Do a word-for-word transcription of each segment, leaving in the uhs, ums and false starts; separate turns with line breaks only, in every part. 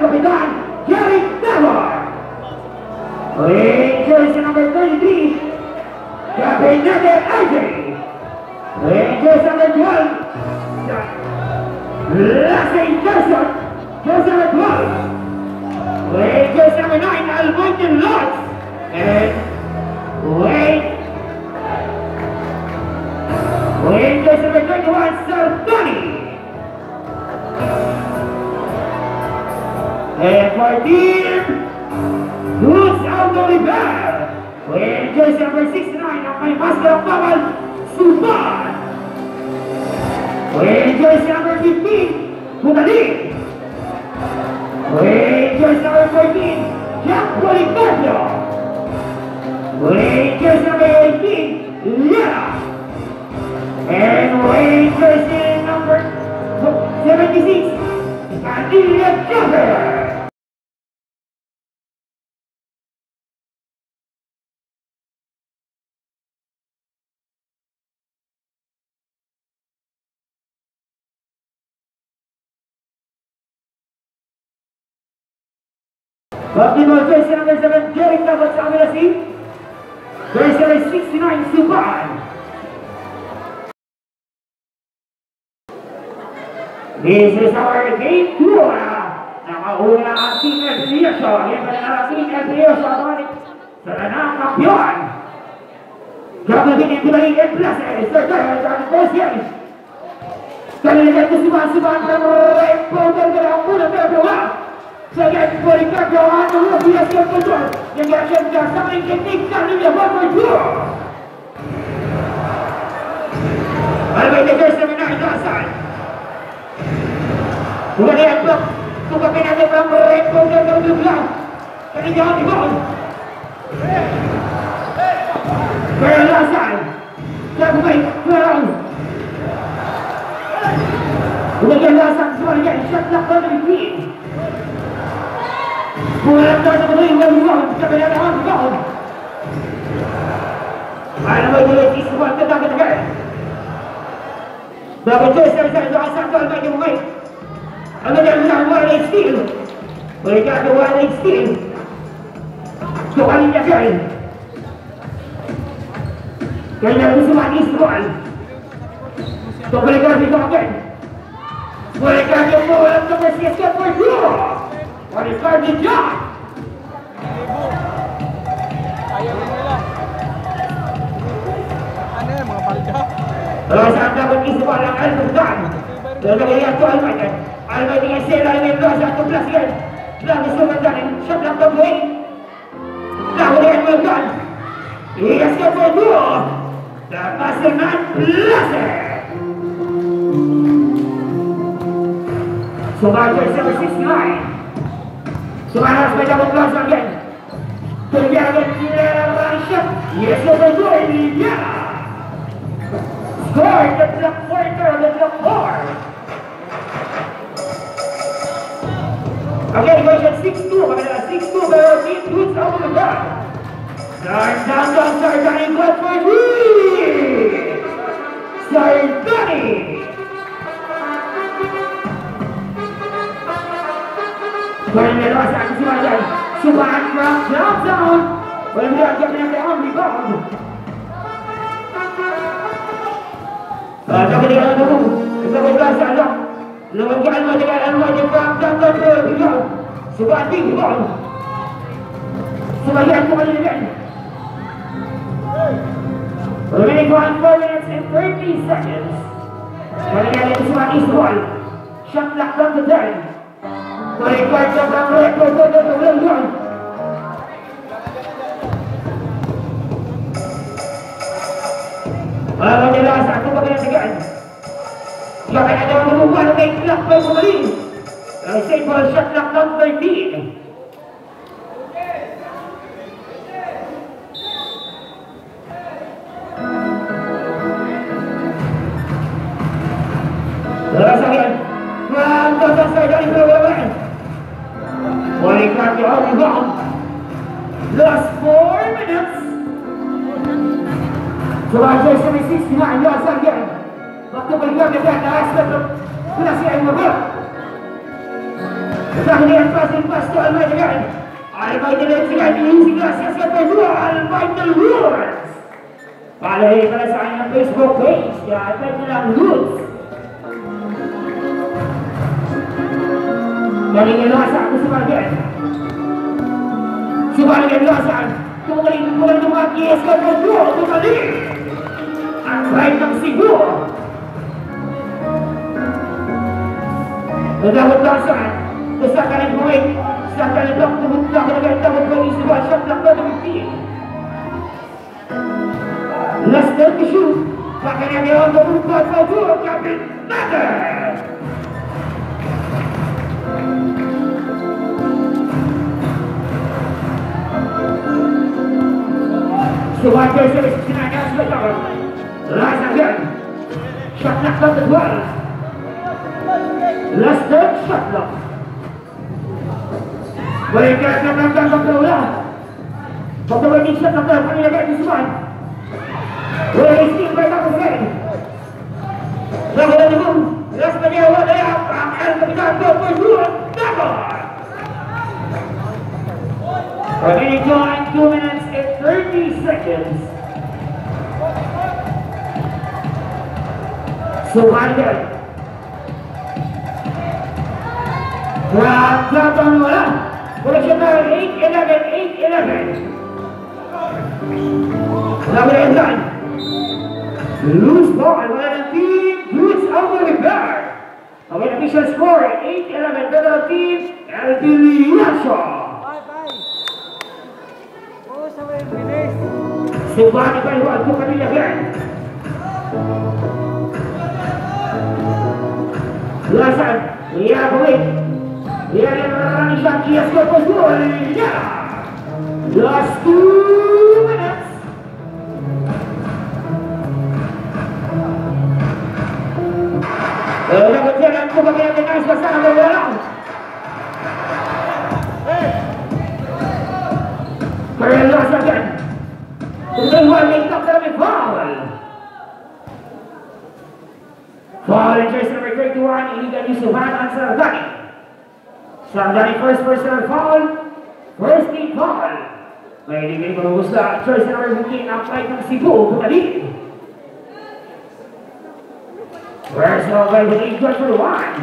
Kapitan Jerry Devor. Wearing jersey number thirty-three, Captain Nader Ajay. Wearing jersey number twelve, Lassie Johnson, jersey number twelve. Wearing jersey number nine, Almonte Lodge. And wait. Wearing jersey number twenty-one, Sir Tony. And for team Luz Aldoliver, wearing jersey number sixty-nine, ang may masker of bawal, Suban. Wearing jersey number fifteen, Budali. Wearing jersey number fourteen, Jack Bolicardo. Wearing jersey number eighteen, Liara. And wearing jersey number seventy-six, Adelia Jumper. Basketball jersey number seven, Jerry Devor sa kamila si jersey number sixty-nine, Suban. This is our game two. Nakauna ang Team Elpiyoso. Yan pa na ang Team Elpiyoso sa nanang kampiyon. Gagawin yung Tumaling and Places. Sir Carl, ang Bosyan. Kaniligan ko suman-suman ng right powder ka lang muna pero gawa. Sa yan po rin kagawa ng mga bias yung control. Yung reaction ka sa mga technique ka nila one for two. Alabay the first naman na ito asal. Bukan yang blok, bukan penalti yang merepot dan terbelah. Jadi jangan dibawa. Berlasan, jago baik, berang. Bukan berlasan semuanya, shot lock dari tim. Bukan terus berdiri dan dibawa, tapi ada orang dibawa. Ada bagi semua tentang ketegangan. Berapa jenis yang saya doa satu bagi pemain. Ang ganda one eight steal. Mereka ada one eight steal. So kali niya kain. Kaya na gusto mag-isball. So mereka dito again. Mereka yung walang kapasya for draw. Mereka dito.
Ayaw nila. Ano yan, mga palda?
Terus anda mag-isball ang Al-Budan. Terus kaya ito Al-Budan. Alba dengan sela dengan dua satu belas kan. Lalu sebentar shot lang pagbuhay. Lalu dengan Melkan. Iya skor dua. Dan pasangan Blaser. Sebagai number sixty-nine. Semangat sepeda membelasan kan. Terjaga dengan shot. Iya skor dua ini dia. Skor the block pointer the block four. Okay, version six two, kapila six two, pero team Dudes out of the gun. Start down, down, start down, good for three! Start Danny! Pwede nila sa aking sumayan. Sumahan from downtown. Pwede nila ang kaya kaya ang rebound. Sabi nila ang nabong. Ito ko ba sa alam? Lumagyan mo dengan anuan yang berangkat ke beliau. Sebab ini bang. Sebagian bukan ini kan. Remaining one four minutes and thirty seconds. Kalian itu semua isbol. Shot clock from the turn. Mereka sedang rekod untuk beliau. Kalau jelas satu bagian sekian. Yang ada yang berubah dengan ikhlas kembali. Simple shot clock number thirteen. Rasakan Mantap selesai dari berlawan. Mereka jauh rebound. Last four minutes. Sebagai semi sixty-nine Yasan Gen. Waktu bergerak dekat atas tetap Penasihat Mabuk. Kemudian passing pass to Almighty again. Almighty next again, using glasses at the door, Almighty Lures. Palay pala sa kanyang Facebook page, kaya Almighty lang Lures. Galing yung lasan ko si Margen. Si Margen lasan, tumaling mula ng mga kiyas ka ng door, tumaling. Ang right ng Cebu. Nagawad lasan. Sa kanan buhay, sa kanan lang tumutla ka nagawad ko isiwa siya lang na tumipin. Last time to shoot, pakanan niya ang tumutla ka buhay, kapit natin! Suwager sa sinanyas na tawag. Last again. Shot lock on the twelve. Last third shot lock. Balikan na ng gagawin na wala. Pagkawaling shot lock na panilagay ni Suman. Wasting by Tapos Red. Nagawin mo. Last na niya wala yan. Ang El Capitan ko for Juan Tapos. Remaining time two minutes and thirty seconds. Suwager. Gagawin wala. Wala siya na eight eleven, eight eleven. Laban na yan. Loose ball. Wala ng team. Loose over the bar. Ang official score, eight eleven. Better team, El Biliaso. Subani pa yung wag ko kanila yan. Lasan. Iyagawin. Yan ang maraming siyang kiyas ko po gol. Last two minutes. Eh, dapat jalan ko bagi ang tingas basta na wala. Kaya last again. Kung wala may top na may foul. Foul in jersey number thirty-one. Iligan ni Suvan ang Saradani. Saradani first personal foul. First team foul. May iligay marubos na jersey number fifteen ang flight ng Cebu. Bukali. Personal by the league judge for one.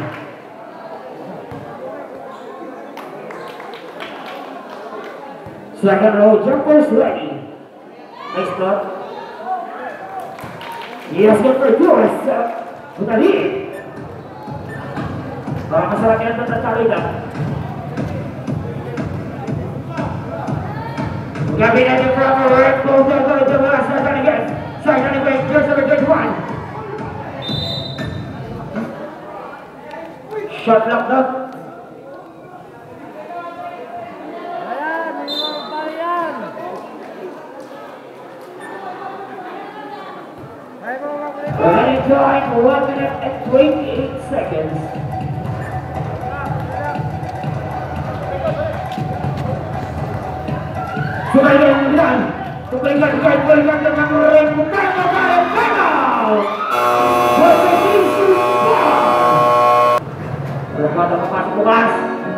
Second row jumpers ready. Next up. Yes, good for yours. Bukali. Baka masarap yan na tatali lang. Gabi natin from our right goal down to the last second again. Second again, just over thirty-one. Shot locked up. Running time one minute and twenty-eight seconds. Sumayan mo yan. Tumayan ka, tumayan ka ng mga rin. Mukha ka ba? Final! Competition ball! Wala ka papasok bukas.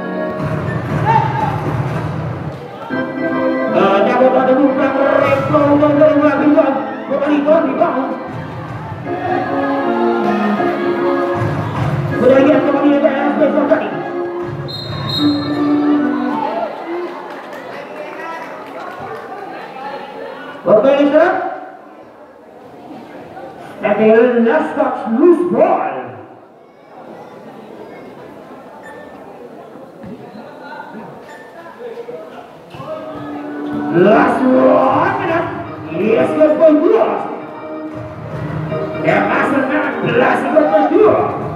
Dapat ada buka rin. Kung ang galing mga bilang. Bukalito, di ba? Kemudian kemudian dalam besok tadi. Okay, sir. And the last touch loose ball. Last one minute. Yes, good for you. Yang masuk nak last good for you.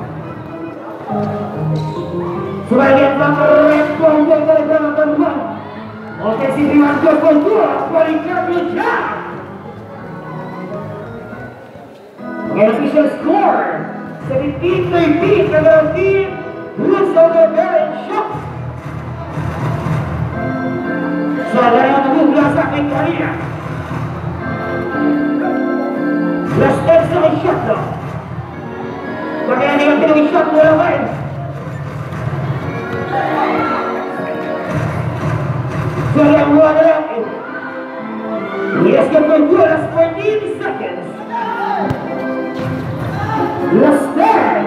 Sebagian pemain pemain dari dalam teman, oke si Iwan Joko dua paling kerja. An official score seventeen thirteen adalah tim Blues of the Barren Shock. Saudara yang menunggu sakit kalian. Last extra shot dong. Bagaimana dengan kedua shot bola lain? Sayang wala. Yes, good for you. Last fourteen seconds. Last ten.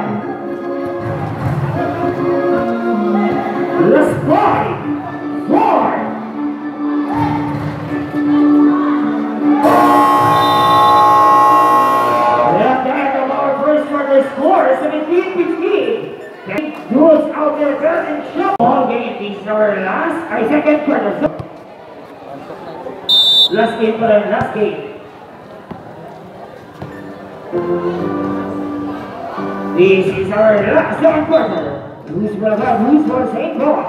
Last five. Four. At the end of our first quarter score, seventeen fifteen. Duels out there, turn and show. All game, this is our last, I second quarter. Last game for them, last game. This is our last second quarter. Who's will have, who's will say goal.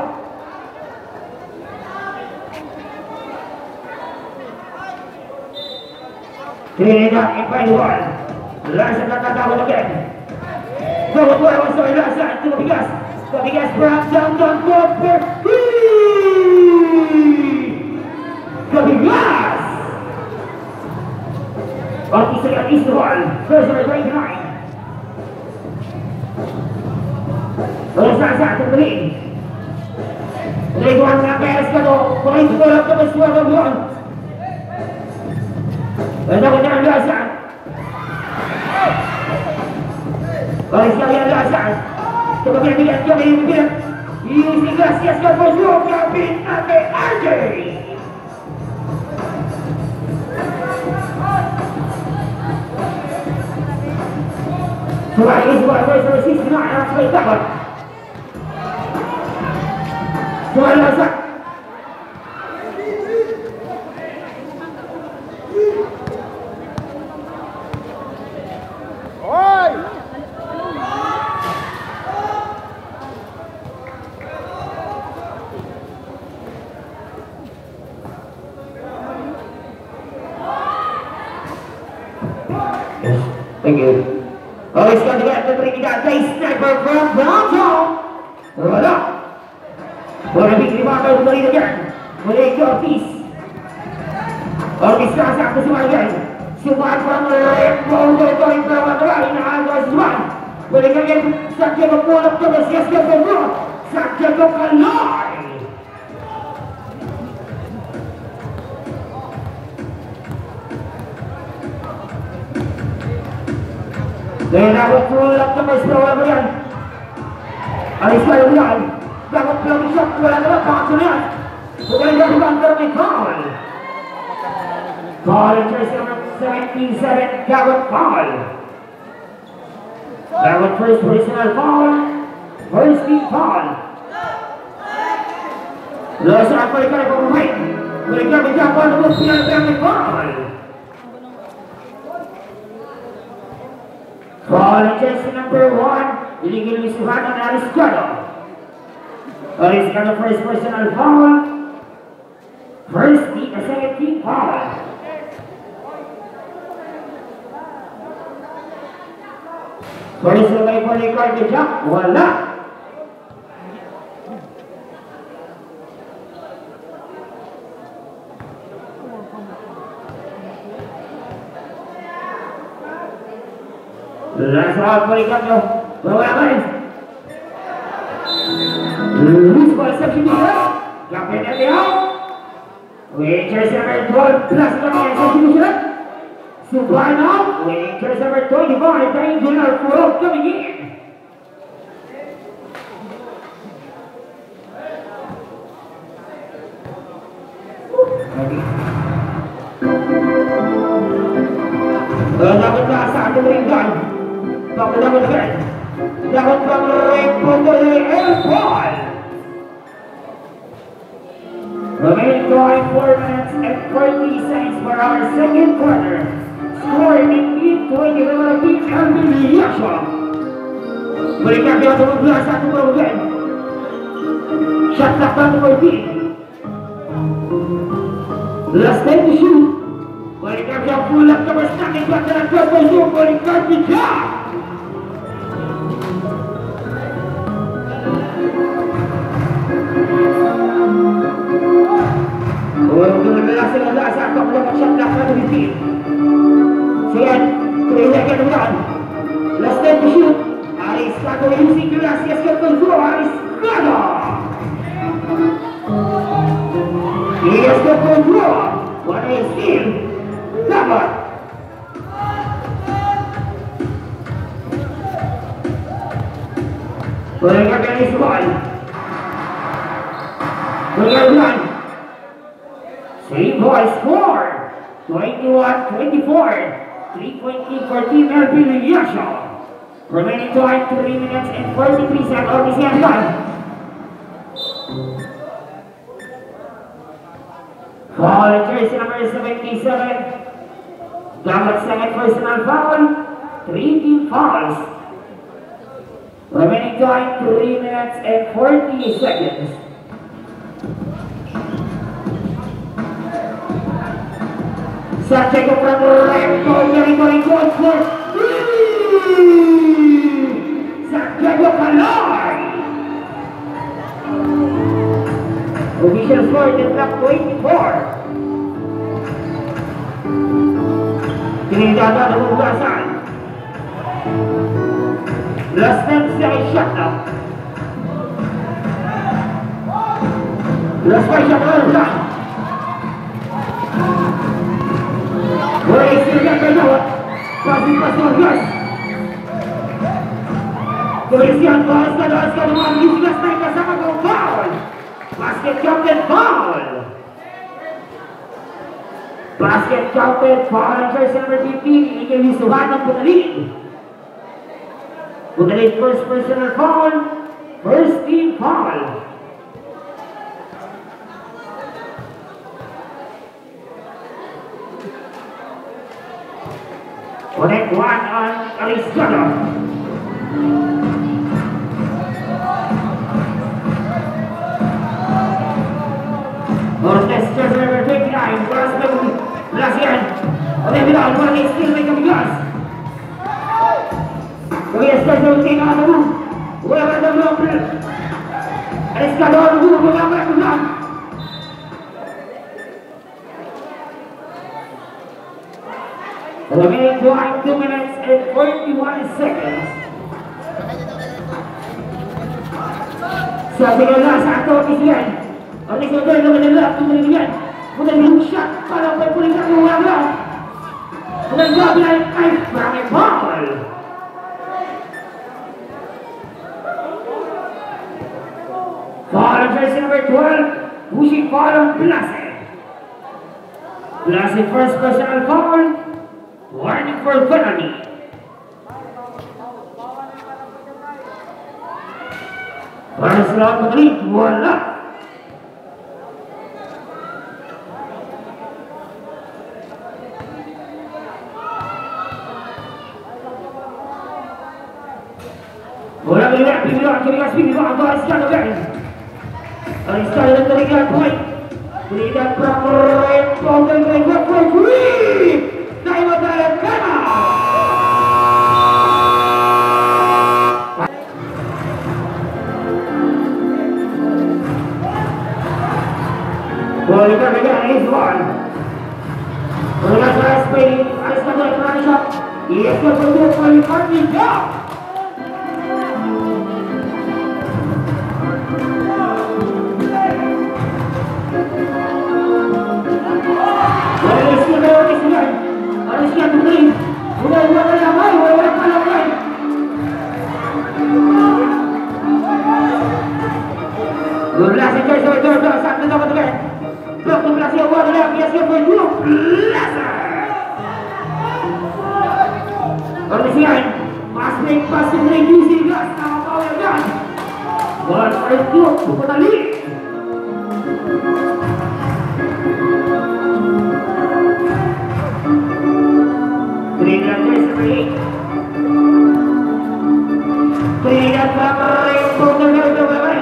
Trinidad in twenty-one. Last at the again. Double play was the last side to Bigas. Bigas perhaps down, down, down, down. Bigas! On the second is the ball. First number twenty-nine. Terus side to the lead. Leguan na Perez ka to. Point to up to the square of one. And double down last side. Baik sekali yang dasar. Coba kita lihat, coba kita lihat. Ini Gracias ke Bosio, Kevin Ate Arjay. Coba ini sebuah versi senang yang sekali dapat. Coba dasar. Thank you. Oh, it's going to get the three. Got a sniper from downtown. Wala. Wala big rebound to the lead again. Wala your piece. Oh, it's not up to Suman again. Suman from the left. Boulder going from the right. Now was one. Wala again. Santiago pull up to the C S K from Rock. Santiago Kalay. Dan dapat pull up to Mister Wabrian. Alis Wabrian. Dapat pull shot bola dapat paksulian. Bukan dari bantar di foul. Foul jersey number seventy-seven, Gavin Foul. Dapat first personal foul. First team foul. Lalu apa yang kau pemain? Mereka menjawab untuk final Gavin Foul. Foul jersey number one, illegal Misuhan on Ariscado. Ariscado first personal foul. First team, a second team foul. First lagay po ni Carter Jack, wala. Last round for Ricardo. Bawa naman. Loose ball substitution. Kapit na niya. Winning jersey number twelve plus naman yung substitution. Subarno. Winning jersey number twenty-five. Triangular Furok coming in. Dapat ka sa ating ringgan. Dapat dapat ka. Dapat kang ring po tuloy L-Ball. Remaining going four minutes and forty seconds for our second quarter. Scoring eighteen twenty over the L B Yasha. Mereka biar berulang satu perbuatan. Shot clock down to fourteen. Last time to shoot. Mereka biar pulang ke bersaking pelajaran kerbau. Mereka tidak. Untuk menjelaskan anda asal kau mendapat shot clock down to fifteen. Sian, terlihat ke depan. Last time to shoot. Ariscado using Gracias ke kedua. Ariscado. He has the control. What a steal. Cover. Putting up against one. Putting one. Same boy score. twenty-one twenty-four. three point lead for Team L P Yasho. Remaining time three minutes and forty-three seconds. Oh, this is one. Foul in jersey number seventy-seven. Double second personal foul. Three team fouls. Remaining time three minutes and forty seconds. Santiago from Recto, territory goal for Santiago Caloi. Official score is up twenty-four. Tinidada ng ugasan. Last ten seconds shot now. Last five shot on line. Boleh silakan berjawab. Pasti pasti gas. Kebersihan bahas dan bahas kedua juga naik sama ke foul. Basket captain foul. Basket captain foul and jersey number fifteen. Ini Wissuhana Putalin. Putalin first personal foul. First team foul. Connect one on Ariscado. Ortes jersey number twenty-nine. Belas Belasian. Oleh Bilal, one is still make a gas. Kemudian jersey tengah dulu. Bola pada belum. Ariscado dulu bola pada belum. Remaining time two minutes and forty-one seconds. Sa tingala sa ato kisiyan. Ang nagsagal na manila kung maniligan. Muna yung shot para pagpuling ka kung wala. Muna yung gabi ay ay marami foul. Foul on jersey number twelve. Pushing foul on Blase. Blase first personal foul. Warning for penalty. Para sa lahat ng league, wala. Bola bergerak, bergerak, bergerak, bergerak, atau Ariscado guys. Ariscado dan terlihat point. Terlihat Pramoret, Pompel, Gregor, for three. Tayo tayo kena. Bola kita pegang is one. Bola saya spin, Ariscado kena shot. Yes, betul kali kali jump. Ariscado Putalin. Udah udah udah main, udah udah main main. dua belas coy coy coy coy satu dapat tuh. dua belas ya gua udah biasa gua dua belas. Kondisian passing passing reduce gas sama power gas. Bola itu Putalin. Trinidad jersey eight. Trinidad Bapak Portugal Bapak.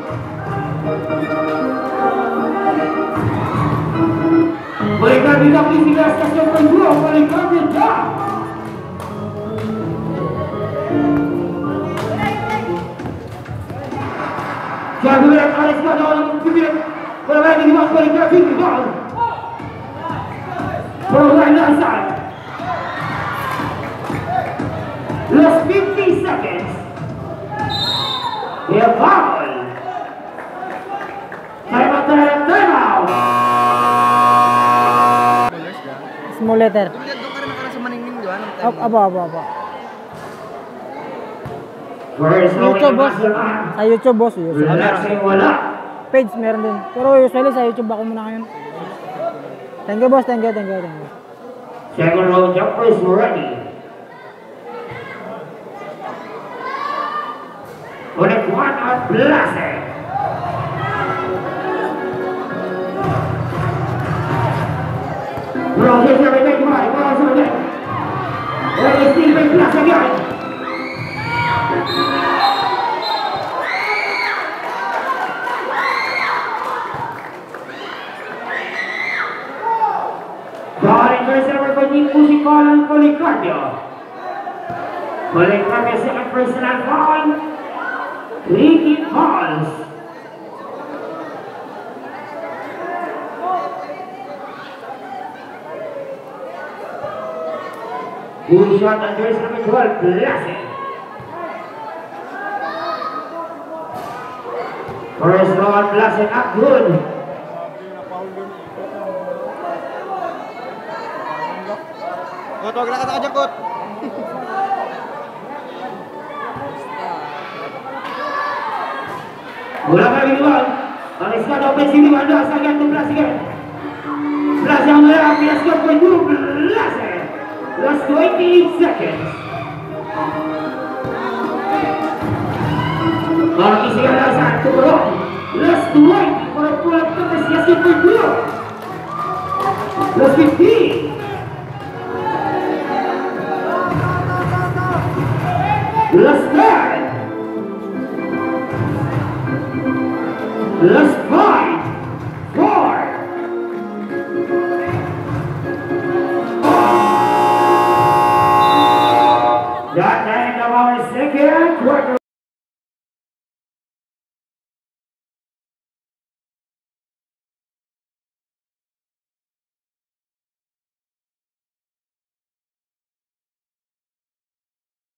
Mereka tidak bisa stasiun kedua oleh kami dah. Jangan berat Ariscado dalam bibir. Bola ini dimasuk oleh kami dah. Bola ini asal. Last fifty seconds. Dia foul. Time out, time out, time out.
mo letter.
Doon doon ka rin nakala sa maningning, di ba? Nung time
Aba, aba, aba, aba.
First
YouTube, boss. Sa YouTube, boss. YouTube.
Relaxing wala.
Page, meron din. Pero usually sa YouTube ako muna ngayon. Thank you, boss. Thank you, thank you, thank you.
Second row jumpers ready. Ulit one at Blase. Bro, here's your remake right. Bro, here's your remake. Well, it's Stephen Blase again. Ball intercepted by Team Musical and Policardio. Policardio second personal foul. Three kick balls. Good shot on jersey number twelve, Blase. First round, Blase not good.
Kot, wag na ka dyan, Kot.
Bola kali dua. Aliskan offensive Wanda again to Blase again. Blase yang merah, Blase ke tujuh Blase. Last twenty-eight seconds. Bagi segala satu bro. Last twenty for a pull-up contest. Yes, ke tujuh. Last fifteen. Last ten. Last five. Four. That end of our second quarter.